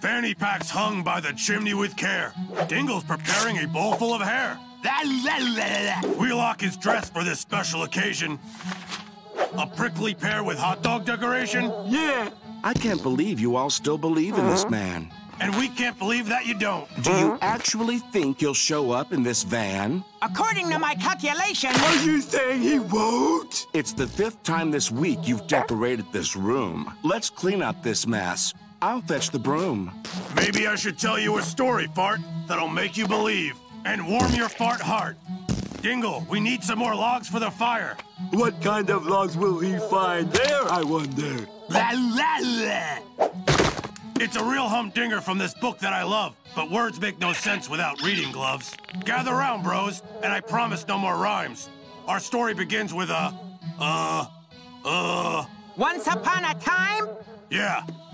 Fanny packs hung by the chimney with care. Dingle's preparing a bowl full of hair. Wheelock is dressed for this special occasion. A prickly pear with hot dog decoration? Yeah. I can't believe you all still believe in this man. And we can't believe that you don't. Do you actually think he'll show up in this van? According to my calculation... Are you saying he won't? It's the 5th time this week you've decorated this room. Let's clean up this mess. I'll fetch the broom. Maybe I should tell you a story, Fart, that'll make you believe and warm your fart heart. Dingle, we need some more logs for the fire. What kind of logs will he find there, I wonder? It's a real humdinger from this book that I love, but words make no sense without reading gloves. Gather round, bros, and I promise no more rhymes. Our story begins with a, Once upon a time? Yeah,